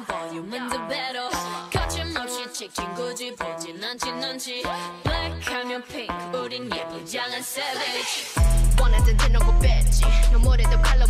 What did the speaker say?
volume volume은 the better 거침없이 찍힌 굳이 보진 않지 넌지 black하면 pink 우린 예쁘장한 savage 원하던 대놓고 뺐지 눈물에도 칼라